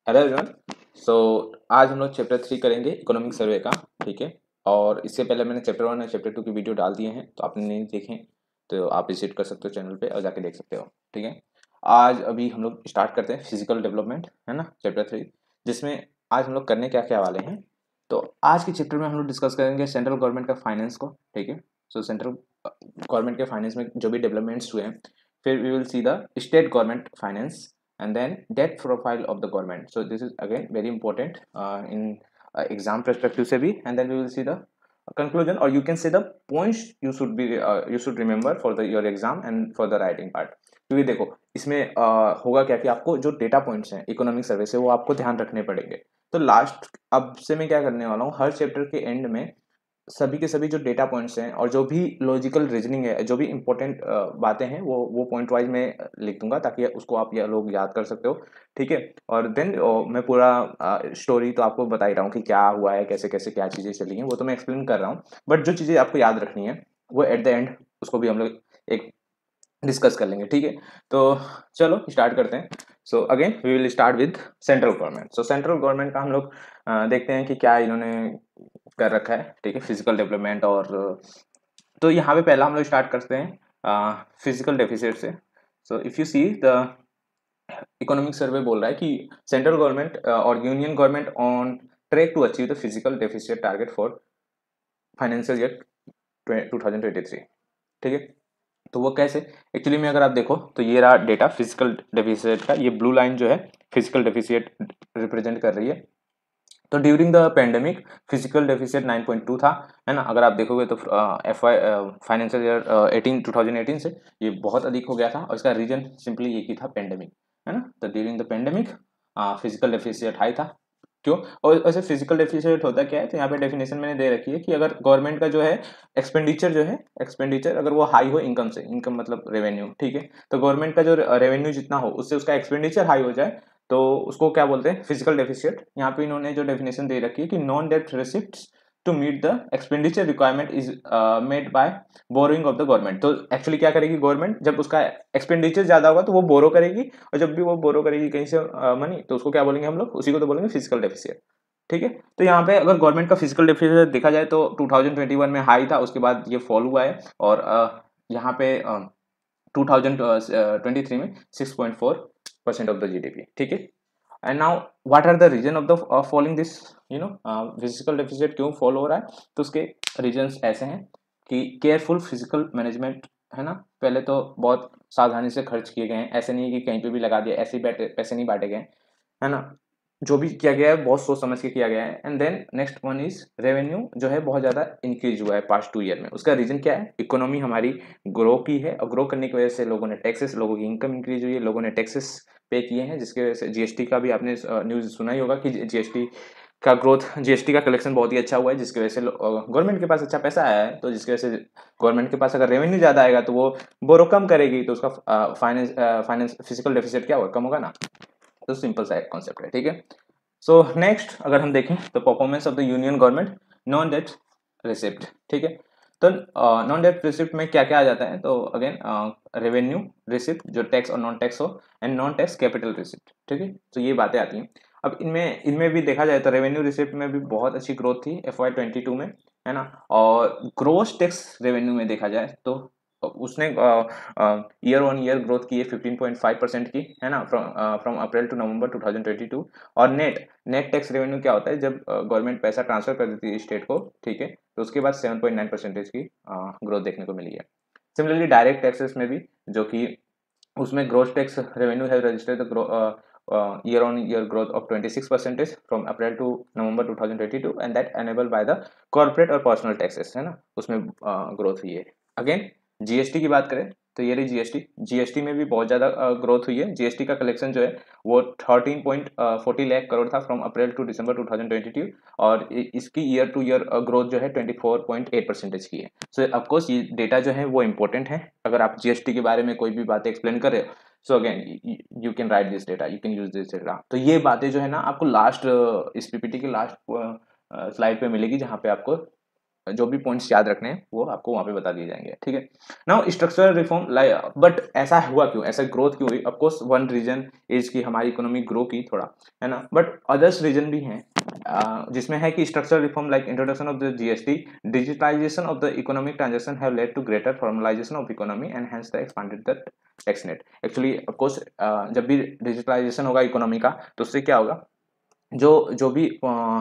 Hello everyone. सो आज हम लोग चैप्टर 3 करेंगे इकोनॉमिक सर्वे का। ठीक है। और इससे पहले मैंने चैप्टर 1 और चैप्टर 2 की वीडियो डाल दिए हैं, तो आपने नहीं देखे तो आप विजिट कर सकते हो चैनल पे और जाके देख सकते हो। ठीक है। आज अभी हम लोग स्टार्ट करते हैं फिजिकल डेवलपमेंट, है ना, चैप्टर 3, जिसमें आज हम लोग करने क्या क्या वाले हैं। तो आज के चैप्टर में हम लोग डिस्कस करेंगे सेंट्रल गवर्नमेंट का फाइनेंस को। ठीक है। सो सेंट्रल गवर्नमेंट के फाइनेंस में जो भी डेवलपमेंट्स हुए हैं, फिर we will see the state government finance and then debt profile of the government. So this is again very important in exam perspective se bhi, and then we will see the conclusion, or you can say the points you should remember for the your exam and for the writing part. क्योंकि देखो इसमें होगा क्या कि आपको जो data points हैं economic survey से वो आपको ध्यान रखने पड़ेंगे। तो लास्ट अब से मैं क्या करने वाला हूँ, हर चैप्टर के एंड में सभी के सभी जो डेटा पॉइंट्स हैं और जो भी लॉजिकल रीजनिंग है, जो भी इंपॉर्टेंट बातें हैं, वो पॉइंट वाइज मैं लिख दूंगा ताकि उसको आप ये लोग याद कर सकते हो। ठीक है। और देन मैं पूरा स्टोरी तो आपको बता ही रहा हूँ कि क्या हुआ है, कैसे कैसे क्या चीज़ें चली हैं, वो तो मैं एक्सप्लेन कर रहा हूँ। बट जो चीज़ें आपको याद रखनी है वो एट द एंड उसको भी हम लोग एक डिस्कस कर लेंगे। ठीक है। तो चलो स्टार्ट करते हैं। So again we will start with central government. So central government का हम लोग देखते हैं कि क्या इन्होंने कर रखा है। ठीक है, फिजिकल डेवलपमेंट। और तो यहाँ पे पहला हम लोग स्टार्ट करते हैं फिजिकल डेफिसिट से। So if you see the economic survey बोल रहा है कि सेंट्रल गवर्नमेंट और union government on track to achieve the physical deficit target for financial year 2023। ठीक है। तो वो कैसे, एक्चुअली में अगर आप देखो तो ये रहा डेटा फिजिकल डेफिसिट का। ये ब्लू लाइन जो है फिजिकल डेफिसिट रिप्रेजेंट कर रही है। तो during the pandemic physical deficit 9.2 था, है ना। अगर आप देखोगे तो एफ वाई फाइनेंशियल ईयर 2018 से ये बहुत अधिक हो गया था, और इसका रीजन सिंपली एक ही था, पेंडेमिक, है ना। तो during the pandemic physical deficit high था। क्यों? और वैसे फिजिकल डेफिसिट होता क्या है, तो यहाँ पे डेफिनेशन मैंने दे रखी है कि अगर गवर्नमेंट का जो है एक्सपेंडिचर अगर वो हाई हो इनकम से, इनकम मतलब रेवेन्यू। ठीक है। तो गवर्नमेंट का जो रेवेन्यू जितना हो उससे उसका एक्सपेंडिचर हाई हो जाए तो उसको क्या बोलते हैं, फिजिकल डेफिसिट। यहाँ पे इन्होंने जो डेफिनेशन दे रखी है कि non debt receipts to meet the expenditure requirement is made by borrowing of the government. तो एक्चुअली क्या करेगी गवर्नमेंट, जब उसका एक्सपेंडिचर ज्यादा होगा तो वो बोरो करेगी, और जब भी वो बोरो करेगी कहीं से मनी, तो उसको क्या बोलेंगे हम लोग, उसी को तो बोलेंगे फिजिकल डेफिसिट। ठीक है। तो यहाँ पे अगर गवर्नमेंट का फिजिकल डेफिसिट देखा जाए तो 2021 में हाई था, उसके बाद ये फॉल हुआ है, और यहाँ पे 2023 में 6.4% ऑफ द जीडीपी। ठीक है। And now what are the reason of the falling this, physical deficit क्यों फॉल हो रहा है, तो उसके रीजंस ऐसे हैं कि केयरफुल फिजिकल मैनेजमेंट, है ना। पहले तो बहुत सावधानी से खर्च किए गए हैं, ऐसे नहीं कि कहीं पे भी लगा दिया, ऐसे ही पैसे नहीं बांटे गए, है ना। जो भी किया गया है बहुत सोच समझ के किया गया है। And then next one is revenue जो है बहुत ज़्यादा इंक्रीज हुआ है पास्ट 2 ईयर में। उसका रीजन क्या है, इकोनॉमी हमारी ग्रो की है, और ग्रो करने की वजह से लोगों ने टैक्सेस, लोगों की इनकम इंक्रीज हुई है, लोगों ने टैक्सेस पे किए हैं, जिसकी वजह से जीएसटी का भी आपने न्यूज़ सुना ही होगा कि जीएसटी का ग्रोथ, जीएसटी का कलेक्शन बहुत ही अच्छा हुआ है, जिसकी वजह से गवर्नमेंट के पास अच्छा पैसा आया है। तो जिसकी वजह से गवर्नमेंट के पास अगर रेवेन्यू ज़्यादा आएगा तो वो बोरो कम करेगी, तो उसका फाइनेंस फिजिकल डेफिसिट क्या होगा, कम होगा ना। तो सिंपल सा एक कॉन्सेप्ट है। ठीक है। सो नेक्स्ट अगर हम देखें तो performance of the union government non debt receipt. ठीक है। तो नॉन डेट रिसिप्ट में क्या क्या आ जाता है, तो अगेन रेवेन्यू रिसिप्ट जो टैक्स और नॉन टैक्स हो, and non tax capital receipt. ठीक है। तो ये बातें आती हैं। अब इनमें इनमें भी देखा जाए तो रेवेन्यू रिसिप्ट में भी बहुत अच्छी ग्रोथ थी FY 22 में, है ना। और ग्रोस टैक्स रेवेन्यू में देखा जाए तो उसने ईयर ऑन ईयर ग्रोथ की है 15.5% की, है ना, फ्रॉम अप्रैल टू नवंबर 2022। और नेट टैक्स रेवेन्यू क्या होता है, जब गवर्नमेंट पैसा ट्रांसफर कर देती है स्टेट को, ठीक है, तो उसके बाद 7.9% की ग्रोथ देखने को मिली है। सिमिलरली डायरेक्ट टैक्सेस में भी, जो कि उसमें ग्रोस टैक्स रेवेन्यू है registered year on year growth of 26% from April to November 2022, and that enabled by the corporate और personal taxes, है ना, उसमें ग्रोथ हुई है। अगेन जीएसटी की बात करें तो ये रही जीएसटी में भी बहुत ज़्यादा ग्रोथ हुई है। जीएसटी का कलेक्शन जो है वो 13.40 लाख करोड़ था फ्रॉम अप्रैल टू दिसंबर 2022, और इसकी ईयर टू ईयर ग्रोथ जो है 24.8% की है। सो ऑफकोर्स ये डेटा जो है वो इंपॉर्टेंट है, अगर आप जीएसटी के बारे में कोई भी बातें एक्सप्लेन कर रहे हो। So again you can write this data, you can use this data. तो ये बातें जो है ना आपको लास्ट इस पीपीटी के लास्ट स्लाइड पे मिलेगी, जहाँ पे आपको जो भी पॉइंट्स याद रखने हैं वो आपको वहाँ पे बता दिए जाएंगे, ठीक है। Now structural reform like, but ऐसा हुआ क्यों, ऐसा ग्रोथ क्यों हुई? ऑफकोर्स वन रीजन इज कि हमारी इकोनॉमी ग्रो की थोड़ा, है ना, बट अदर्स रीजन भी हैं जिसमें है कि structural reform like introduction of the GST, digitalization of the economic transaction have led to greater formalization of economy and hence the expanded the tax net. Actually of course जब भी digitalisation होगा economy का तो उससे क्या होगा, जो जो भी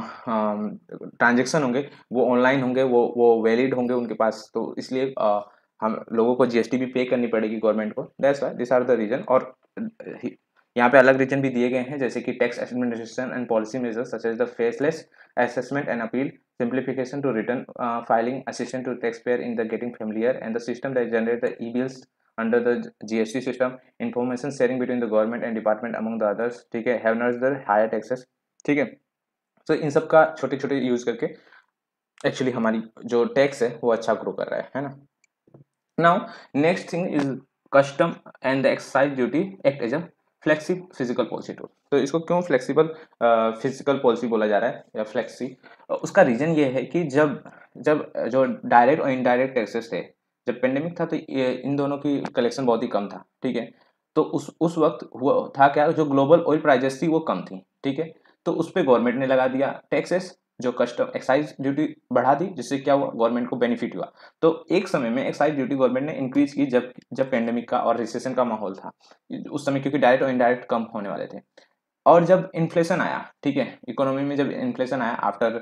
ट्रांजेक्शन होंगे वो ऑनलाइन होंगे, वो वैलिड होंगे उनके पास, तो इसलिए हम लोगों को जीएसटी भी पे करनी पड़ेगी गवर्नमेंट को। That's why this are the reason. और यहाँ पे अलग रीजन भी दिए गए हैं जैसे कि tax administration and policy measures such as the faceless assessment and appeal, simplification to return filing, assistance to taxpayer in the getting familiar and the system that generate the e-bills under the GST system, information sharing between the government and department among the others, ठीक है, have nudged the higher taxes, ठीक है। तो इन सब का छोटे छोटे use करके एक्चुअली हमारी जो टैक्स है वो अच्छा ग्रो कर रहा है ना। Now next thing is custom and the excise duty act as a flexible physical policy tool. तो इसको क्यों फ्लेक्सिबल फिजिकल पॉलिसी बोला जा रहा है या फ्लेक्सी, उसका रीजन ये है कि जब जब जो डायरेक्ट और इनडायरेक्ट टैक्सेस थे, जब पेंडेमिक था तो इन दोनों की कलेक्शन बहुत ही कम था, ठीक है। तो उस वक्त हुआ था क्या, जो ग्लोबल ऑयल प्राइजेस थी वो कम थी, ठीक है। तो उस पर गवर्नमेंट ने लगा दिया टैक्सेस, जो कस्टम एक्साइज ड्यूटी बढ़ा दी, जिससे क्या हुआ, गवर्नमेंट को बेनिफिट हुआ। तो एक समय में एक्साइज ड्यूटी गवर्नमेंट ने इंक्रीज की जब जब पेंडेमिक का और रिसेशन का माहौल था उस समय, क्योंकि डायरेक्ट और इनडायरेक्ट कम होने वाले थे। और जब इन्फ्लेशन आया, ठीक है, इकोनॉमी में जब इन्फ्लेशन आया after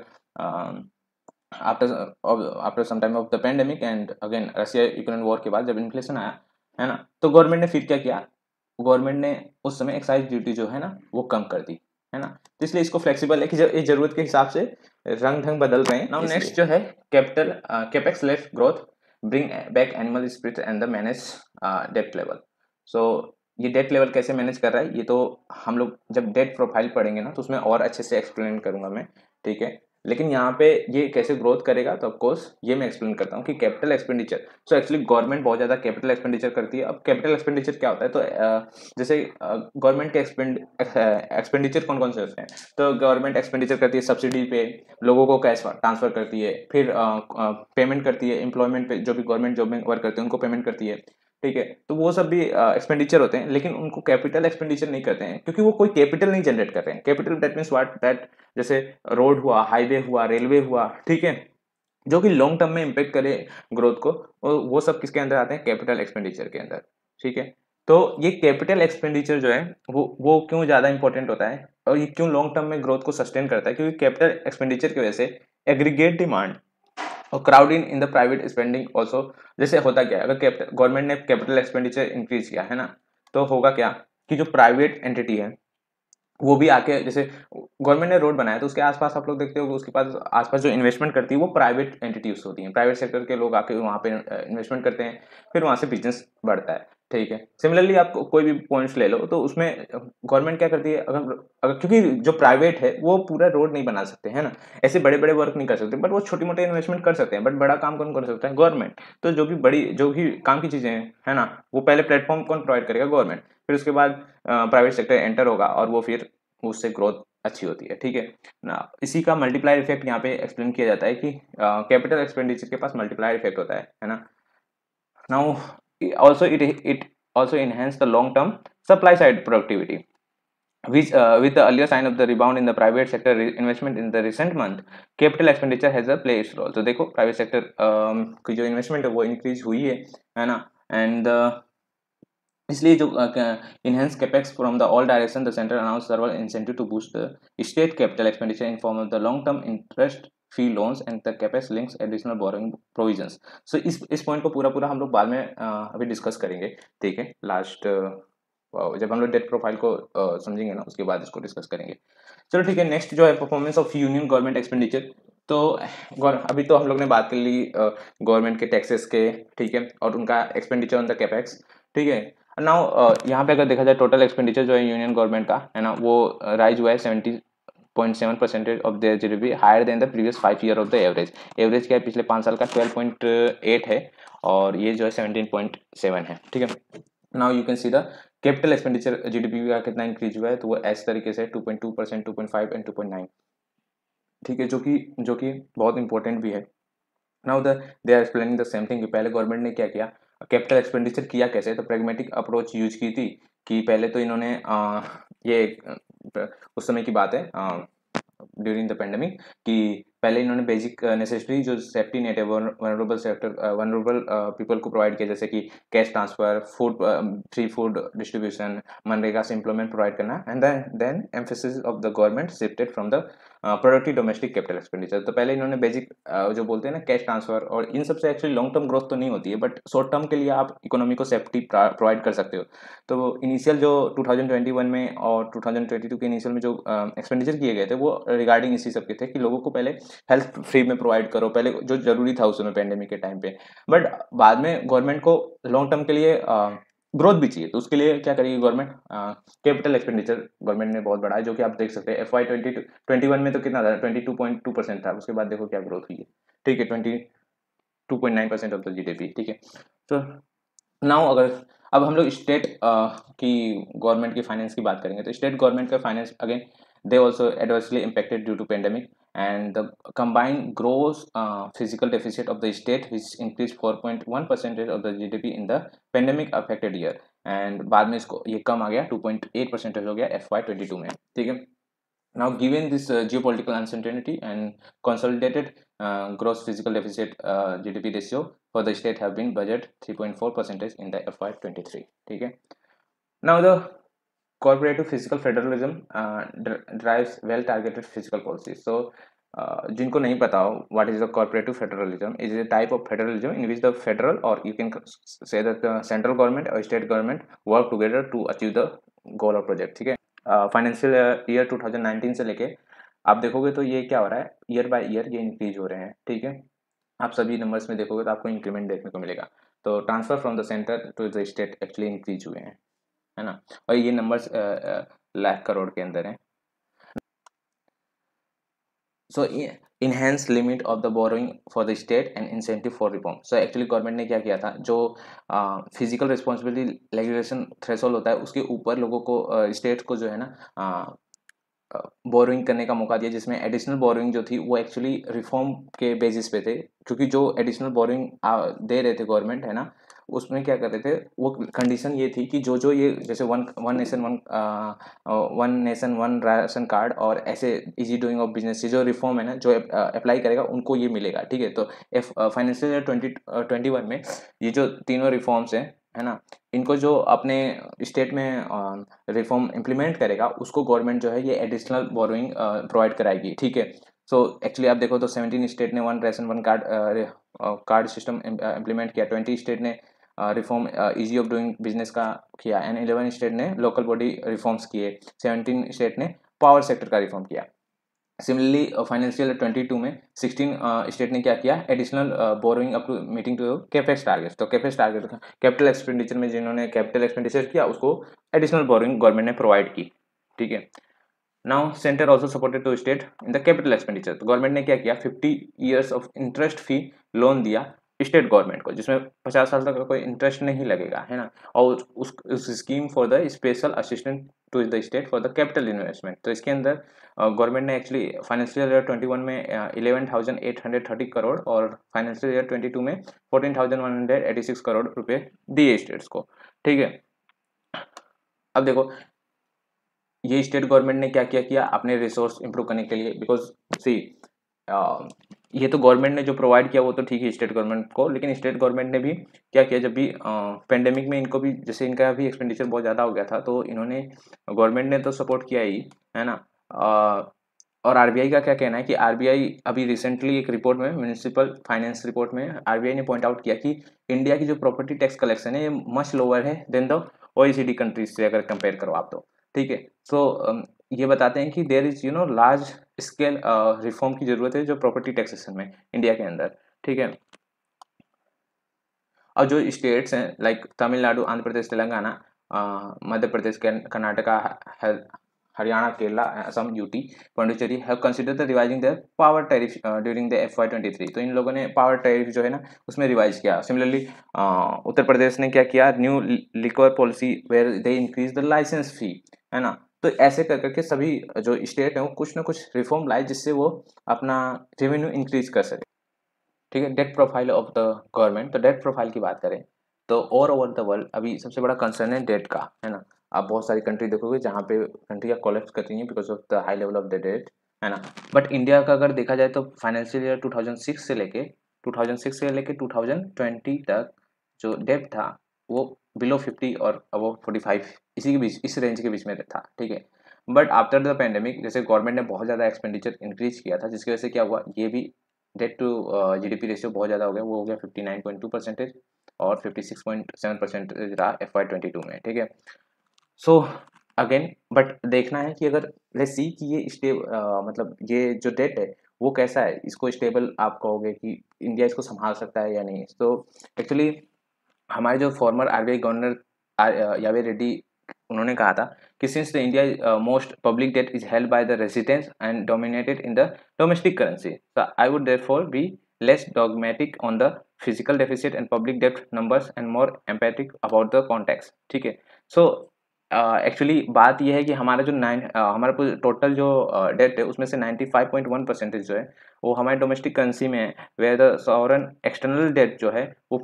after after some time of the pandemic and again Russia Ukraine war के बाद जब इन्फ्लेशन आया, है ना, तो गवर्नमेंट ने फिर क्या किया, गवर्नमेंट ने उस समय एक्साइज ड्यूटी जो है ना वो कम कर दी, है ना। तो इसलिए इसको फ्लेक्सिबल है कि जब ये जरूरत के हिसाब से रंग ढंग बदल रहे हैं। नाउ नेक्स्ट जो है capital capex left growth bring back animal spirit and the manage debt level. So ये डेट लेवल कैसे मैनेज कर रहा है, ये तो हम लोग जब डेट प्रोफाइल पढ़ेंगे ना तो उसमें और अच्छे से एक्सप्लेन करूंगा मैं, ठीक है। लेकिन यहाँ पे ये कैसे ग्रोथ करेगा तो ऑफकोर्स ये मैं एक्सप्लेन करता हूँ कि capital expenditure. So actually government बहुत ज़्यादा कैपिटल एक्सपेंडिचर करती है। अब कैपिटल एक्सपेंडिचर क्या होता है, तो जैसे गवर्नमेंट के एक्सपेंडिचर कौन कौन से होते हैं, तो गवर्नमेंट एक्सपेंडिचर करती है सब्सिडी पे, लोगों को कैश ट्रांसफर करती है, फिर पेमेंट करती है एम्प्लॉयमेंट पे, जो भी गवर्नमेंट जॉब में वर्क करते हैं उनको पेमेंट करती है, ठीक है। तो वो सब भी एक्सपेंडिचर होते हैं, लेकिन उनको कैपिटल एक्सपेंडिचर नहीं करते हैं क्योंकि वो कोई कैपिटल नहीं जनरेट कर रहे हैं। Capital that means what, that जैसे रोड हुआ, हाईवे हुआ, रेलवे हुआ, ठीक है, जो कि लॉन्ग टर्म में इम्पेक्ट करे ग्रोथ को, वो सब किसके अंदर आते हैं, कैपिटल एक्सपेंडिचर के अंदर, ठीक है। तो ये कैपिटल एक्सपेंडिचर जो है वो क्यों ज़्यादा इंपॉर्टेंट होता है और ये क्यों लॉन्ग टर्म में ग्रोथ को सस्टेन करता है, क्योंकि कैपिटल एक्सपेंडिचर की वजह से एग्रीगेट डिमांड और crowd in the private spending also. जैसे होता क्या है, अगर गवर्नमेंट ने कैपिटल एक्सपेंडिचर इंक्रीज किया है ना, तो होगा क्या कि जो प्राइवेट एंटिटी है वो भी आके, जैसे गवर्नमेंट ने रोड बनाया तो उसके आसपास आप लोग देखते हो उसके पास आसपास जो इन्वेस्टमेंट करती है वो प्राइवेट एंटिटीज होती हैं, प्राइवेट सेक्टर के लोग आके वहाँ पे इन्वेस्टमेंट करते हैं, फिर वहाँ से बिजनेस बढ़ता है, ठीक है। सिमिलरली आप कोई भी पॉइंट्स ले लो तो उसमें गवर्नमेंट क्या करती है, अगर अगर क्योंकि जो प्राइवेट है वो पूरा रोड नहीं बना सकते, है ना, ऐसे बड़े बड़े वर्क नहीं कर सकते, बट वो छोटी मोटे इन्वेस्टमेंट कर सकते हैं, बट बड़ा काम कौन कर सकता है, गवर्नमेंट। तो जो भी काम की चीजें हैं, है ना, वो पहले प्लेटफॉर्म कौन प्रोवाइड करेगा, गवर्नमेंट, फिर उसके बाद प्राइवेट सेक्टर एंटर होगा और वो फिर उससे ग्रोथ अच्छी होती है, ठीक है ना। इसी का मल्टीप्लायर इफेक्ट यहाँ पे एक्सप्लेन किया जाता है कि कैपिटल एक्सपेंडिचर के पास मल्टीप्लायर इफेक्ट होता है ना। Now also it also enhance the long term supply side productivity which with the earlier sign of the rebound in the private sector investment in the recent month, capital expenditure has a play its role। तो देखो private sector की जो investment है वो increase हुई है ना, and इसलिए जो enhance capex from the all direction the center announce several incentive to boost the state capital expenditure in form of the long term interest free loans and the capex links additional borrowing provisions. So इस point को पूरा हम लोग बाद में अभी discuss करेंगे, ठीक है, लास्ट जब हम लोग डेट प्रोफाइल को समझेंगे ना उसके बाद इसको डिस्कस करेंगे। चलो ठीक है, नेक्स्ट जो है performance of union government expenditure. तो अभी तो हम लोग ने बात कर ली गवर्नमेंट के टैक्सेस के, ठीक है, और उनका एक्सपेंडिचर ऑन द कैपेक्स, ठीक है। नाउ यहाँ पे अगर देखा जाए टोटल एक्सपेंडिचर जो है यूनियन गवर्नमेंट का, है ना, वो राइज हुआ है 70.7% of their GDP, higher than the previous 5 year of the average. Average क्या है पिछले 5 साल का 12.8 है और ये जो है 17.7 है, ठीक है। Now you can see the capital expenditure GDP का कितना इंक्रीज हुआ है, तो वो इस तरीके से 2.2%, 2.5 एंड 2.9, ठीक है, जो कि बहुत इंपॉर्टेंट भी है। Now they are explaining the same thing कि पहले गवर्नमेंट ने क्या किया, कैपिटल एक्सपेंडिचर किया कैसे, तो प्रैग्मेटिक अप्रोच यूज की थी कि पहले तो इन्होंने ये उस समय की बात है ड्यूरिंग द पेंडेमिक कि पहले इन्होंने बेसिक नेसेसिटी जो सेफ्टी नेट है वनरेबल सेक्टर वनरेबल पीपल को प्रोवाइड किया, जैसे कि cash transfer, food, free food distribution, मनरेगा से एम्प्लॉयमेंट प्रोवाइड करना, and then emphasis of the government shifted from the productive domestic capital expenditure. तो पहले इन्होंने बेसिक जो बोलते हैं ना कैश ट्रांसफर, और इन सबसे एक्चुअली लॉन्ग टर्म ग्रोथ तो नहीं होती है, बट शॉर्ट टर्म के लिए आप इकोनॉमी को सेफ्टी प्रोवाइड कर सकते हो। तो इनिशियल जो 2021 में और 2022 के इनिशियल में जो एक्सपेंडिचर किए गए थे वो रिगार्डिंग इसी सब के थे कि लोगों को पहले हेल्थ फ्री में प्रोवाइड करो, पहले जो जरूरी था उस समय पेंडेमिक के टाइम पे। बट बाद में गवर्नमेंट को लॉन्ग टर्म के लिए ग्रोथ भी चाहिए, तो उसके लिए क्या करेगी गवर्नमेंट, कैपिटल एक्सपेंडिचर गवर्नमेंट ने बहुत बढ़ाया, जो कि आप देख सकते हैं FY 2021 में तो कितना था, 22.2% था, उसके बाद देखो क्या ग्रोथ हुई है, ठीक है, 22.9% ऑफ द GDP, ठीक है। तो नाउ अगर अब हम लोग स्टेट की गवर्नमेंट की फाइनेंस की बात करेंगे, तो स्टेट गवर्नमेंट का finance again they also adversely impacted due to pandemic, and the combined gross physical deficit of the state which increased 4.1% of the GDP in the pandemic affected year, and बाद में इसको ये कम आ गया 2.8% हो गया FY 22 में, ठीक है। Now, given this geopolitical uncertainty and consolidated gross physical deficit GDP ratio for the state have been budget 3.4% in the FY 23, ठीक है। Now, the cooperative fiscal federalism drives well targeted fiscal policies. So जिनको नहीं पता हो what is the cooperative federalism, is a type of federalism in which the federal, or you can say that the central government or state government work together to achieve the goal or project, ठीक है। Financial year 2019 से लेके आप देखोगे तो ये क्या हो रहा है, ईयर बाय ईयर ये इंक्रीज हो रहे हैं, ठीक है। आप सभी नंबर्स में देखोगे तो आपको इंक्रीमेंट देखने को मिलेगा। तो transfer from the center to the state actually increase हुए हैं, है ना, और ये नंबर्स लाख करोड़ के अंदर हैं। So enhance limit of the borrowing for the state and incentive for reform. So actually government ने क्या किया था, जो फिजिकल रिस्पॉन्सिबिलिटी लेजिस्लेशन थ्रेशोल्ड होता है उसके ऊपर लोगों को स्टेट को जो है ना बोरोइंग करने का मौका दिया, जिसमें एडिशनल बोरोइंग जो थी वो एक्चुअली रिफॉर्म के बेसिस पे थे, क्योंकि जो एडिशनल बोरोइंग दे रहे थे गवर्नमेंट, है ना, उसमें क्या कर रहे थे, वो कंडीशन ये थी कि जो ये जैसे one nation one ration card और ऐसे इजी डूइंग ऑफ बिजनेस जो रिफॉर्म है ना, जो अप्लाई करेगा उनको ये मिलेगा, ठीक है। तो फाइनेंशियल ईयर 2021 में ये जो तीनों रिफॉर्म्स हैं, है ना, इनको जो अपने स्टेट में रिफॉर्म इम्प्लीमेंट करेगा उसको गवर्नमेंट जो है ये एडिशनल बोरोइंग प्रोवाइड कराएगी, ठीक है। सो एक्चुअली आप देखो तो 17 स्टेट ने one ration one card system implement किया, 20 स्टेट ने reform easy of doing business का किया, एंड 11 स्टेट ने लोकल बॉडी रिफॉर्म्स किए, 17 स्टेट ने पावर सेक्टर का रिफॉर्म किया। सिमिलरली फाइनेंशियल 22 में 16 स्टेट ने क्या किया, additional borrowing up to meeting to capex target. तो कैपेक्स टारगेट कैपिटल एक्सपेंडिचर में जिन्होंने कैपिटल एक्सपेंडिचर किया उसको एडिशनल बोरोइंग गवर्नमेंट ने प्रोवाइड की, ठीक है। Now center also supported to state in the capital expenditure. तो गवर्नमेंट ने क्या किया, 50 years of interest free loan दिया स्टेट गवर्नमेंट को, जिसमें 50 साल तक का कोई इंटरेस्ट नहीं लगेगा, है ना, और उस scheme for the special assistant to the state for the capital investment. तो इसके अंदर गवर्नमेंट ने एक्चुअली फाइनेंशियल ईयर 21 में 11,830 करोड़ और फाइनेंशियल ईयर 22 में 14,186 करोड़ रुपए दिए स्टेट्स को, ठीक है। अब देखो ये स्टेट गवर्नमेंट ने क्या क्या किया अपने रिसोर्स इंप्रूव करने के लिए, बिकॉज सी ये तो गवर्नमेंट ने जो प्रोवाइड किया वो तो ठीक है स्टेट गवर्नमेंट को, लेकिन स्टेट गवर्नमेंट ने भी क्या किया, जब भी पेंडेमिक में इनको भी जैसे इनका भी एक्सपेंडिचर बहुत ज़्यादा हो गया था, तो इन्होंने गवर्नमेंट ने तो सपोर्ट किया ही, है ना। और आरबीआई का क्या कहना है कि आरबीआई अभी रिसेंटली एक रिपोर्ट में म्यूनिसिपल फाइनेंस रिपोर्ट में आरबीआई ने पॉइंट आउट किया कि इंडिया की जो प्रॉपर्टी टैक्स कलेक्शन है ये मच लोअर है देन द OECD कंट्रीज से अगर कंपेयर करो आप, तो ठीक है। सो ये बताते हैं कि there is large scale reform की जरूरत है जो प्रॉपर्टी टैक्सेशन में इंडिया के अंदर, ठीक है। और जो स्टेट्स हैं like Tamil Nadu, Andhra Pradesh, Telangana, Madhya Pradesh, Karnataka, Haryana, Kerala, Assam, UT, Pondicherry have considered the revising their power tariff during the FY 23। तो इन लोगों ने पावर टैरिफ जो है ना उसमें रिवाइज किया। सिमिलरली उत्तर प्रदेश ने क्या किया, new liquor policy where they increase the licence fee, है ना। तो ऐसे कर करके सभी जो स्टेट हैं वो कुछ ना कुछ रिफॉर्म लाए जिससे वो अपना रेवेन्यू इंक्रीज कर सके, ठीक है। Debt profile of the government, तो डेट प्रोफाइल की बात करें तो ऑल ओवर द वर्ल्ड अभी सबसे बड़ा कंसर्न है डेट का, है ना। आप बहुत सारी कंट्री देखोगे जहाँ पे कंट्रियाँ कोलैप्स कर रही हैं because of the high level of the debt, है ना। बट इंडिया का अगर देखा जाए तो फाइनेंशियल ईयर 2006 से लेके 2020 तक जो डेट था वो बिलो 50 और अबव 45 इसी के बीच, इस रेंज के बीच में था, ठीक है। बट आफ्टर द पेंडेमिक जैसे गवर्नमेंट ने बहुत ज़्यादा एक्सपेंडिचर इंक्रीज किया था, जिसकी वजह से क्या हुआ, ये भी डेट टू जीडीपी रेशियो बहुत ज़्यादा हो गया, वो हो गया 59.2% और 56.7% रहा FY22 में, ठीक है। सो अगेन बट देखना है कि अगर लेट्स सी कि ये मतलब ये जो डेट है वो कैसा है, इसको स्टेबल आप कहोगे कि इंडिया इसको संभाल सकता है या नहीं। तो एक्चुअली हमारे जो फॉर्मर आरबीआई गवर्नर यावे रेड्डी, उन्होंने कहा था कि since the India most public debt is held by the residents and dominated in the domestic currency, so I would therefore be less dogmatic on the physical deficit and public debt numbers and more emphatic about the context, ठीक है। So actually बात यह है कि हमारा जो हमारा total जो डेट है उसमें से 95.1% जो है वो हमारे डोमेस्टिक करेंसी में है, where the sovereign external debt जो है वो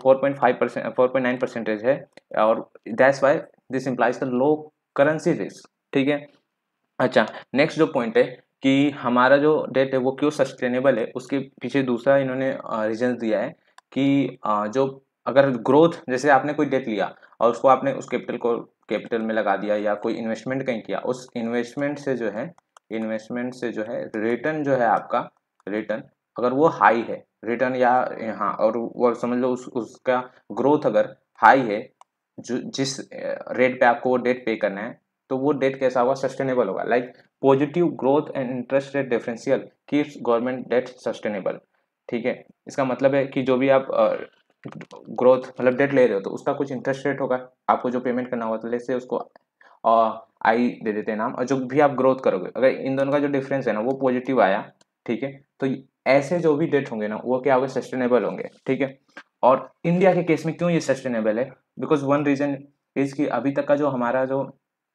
4.9% है, और that's why this implies the low currency risk, ठीक है। अच्छा, नेक्स्ट जो पॉइंट है कि हमारा जो डेट है वो क्यों सस्टेनेबल है, उसके पीछे दूसरा इन्होंने रीजन दिया है कि जो अगर ग्रोथ, जैसे आपने कोई डेट लिया और उसको आपने उस कैपिटल में लगा दिया या कोई इन्वेस्टमेंट कहीं किया, उस इन्वेस्टमेंट से जो है रिटर्न जो है आपका रिटर्न, अगर वो हाई है रिटर्न या हाँ, और वो समझ लो उसका ग्रोथ अगर हाई है, जो जिस रेट पे आपको वो डेट पे करना है, तो वो डेट कैसा होगा, सस्टेनेबल होगा। Like positive growth and interest rate differential keeps government debt sustainable, ठीक है। इसका मतलब है कि जो भी आप ग्रोथ मतलब डेट ले रहे हो तो उसका कुछ इंटरेस्ट रेट होगा, आपको जो पेमेंट करना होगा, तो लेट्स से उसको आई दे देते हैं नाम, और जो भी आप ग्रोथ करोगे अगर इन दोनों का जो डिफरेंस है ना वो पॉजिटिव आया, ठीक है, तो ऐसे जो भी डेट होंगे ना वो क्या होंगे, सस्टेनेबल होंगे, ठीक है। और इंडिया के केस में क्यों ये सस्टेनेबल है, बिकॉज वन रीजन इज कि अभी तक का जो हमारा जो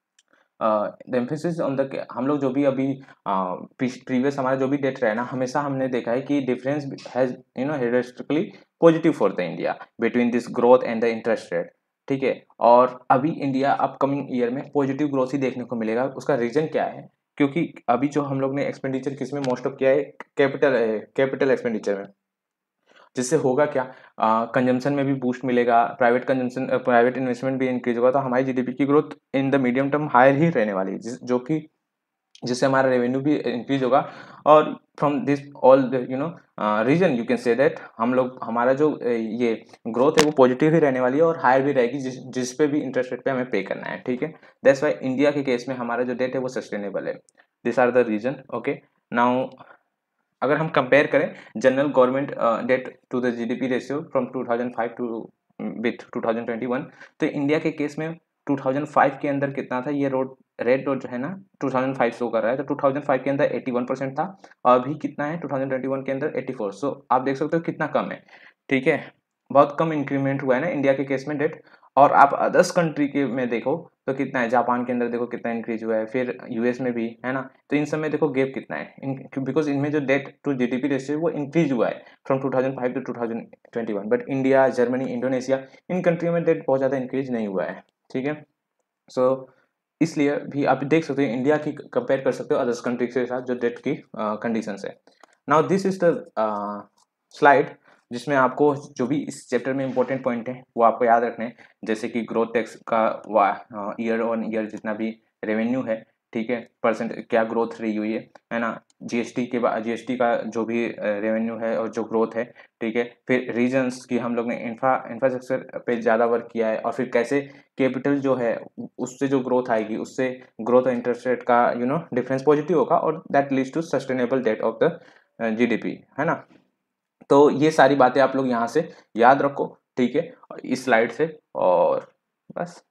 एम्फेसिस ऑन द, हम लोग जो भी अभी प्रीवियस हमारा जो भी डेट रहा है ना, हमेशा हमने देखा है कि difference has historically positive for the India between this growth and the interest rate, ठीक है। और अभी इंडिया अपकमिंग ईयर में पॉजिटिव ग्रोथ ही देखने को मिलेगा। उसका रीजन क्या है, क्योंकि अभी जो हम लोग ने एक्सपेंडिचर किस में मोस्ट ऑफ किया है, कैपिटल एक्सपेंडिचर में, जिससे होगा क्या, कंजम्पशन में भी बूस्ट मिलेगा, प्राइवेट इन्वेस्टमेंट भी इंक्रीज होगा, तो हमारी जीडीपी की growth in the medium term higher ही रहने वाली है, जो कि जिससे हमारा रेवेन्यू भी इंक्रीज होगा। और from this all reason you can say that हमारा जो ये ग्रोथ है वो पॉजिटिव ही रहने वाली है और हायर भी रहेगी, जिस पे भी इंटरेस्ट रेट पे हमें पे करना है, ठीक है। दैट्स वाई इंडिया के केस में हमारा जो डेट है वो सस्टेनेबल है। This are the reason, okay. Now अगर हम कंपेयर करें general government debt to the GDP ratio from 2005 to with 2021, तो इंडिया के केस में 2005 के अंदर कितना था, ये रेड डॉट जो है ना 2005 शो कर रहा है, तो 2005 के अंदर 81% था, और अभी कितना है 2021 के अंदर 84। सो आप देख सकते हो कितना कम है, ठीक है। बहुत कम इंक्रीमेंट हुआ है ना इंडिया के केस में डेट। और आप अदर्स कंट्री के में देखो तो कितना है, जापान के अंदर देखो कितना इंक्रीज हुआ है, फिर यूएस में भी है ना, तो इन सब में देखो गैप कितना है, बिकॉज इनमें जो डेट टू जीडीपी रेशियो वो इंक्रीज हुआ है from 2005 to 2021। But India, Germany, Indonesia, इन कंट्रियों में डेट बहुत ज़्यादा इंक्रीज नहीं हुआ है, ठीक है। सो इसलिए भी आप देख सकते हो इंडिया की कंपेयर कर सकते हो अदर्स कंट्री के साथ जो डेट की कंडीशंस है। Now this is the slide जिसमें आपको जो भी इस चैप्टर में इंपॉर्टेंट पॉइंट है वो आपको याद रखने हैं, जैसे कि ग्रोथ टैक्स का ईयर ऑन ईयर जितना भी रेवेन्यू है, ठीक है, परसेंट क्या ग्रोथ रही हुई है ना, जीएसटी के बाद जीएसटी का जो भी रेवेन्यू है और जो ग्रोथ है, ठीक है। फिर रीजन्स की हम लोग ने इंफ्रास्ट्रक्चर पे ज़्यादा वर्क किया है, और फिर कैसे कैपिटल जो है उससे जो ग्रोथ आएगी उससे ग्रोथ और इंटरेस्ट रेट का डिफरेंस पॉजिटिव होगा, और that leads to sustainable debt of the GDP, है ना। तो ये सारी बातें आप लोग यहाँ से याद रखो, ठीक है, इस स्लाइड से, और बस।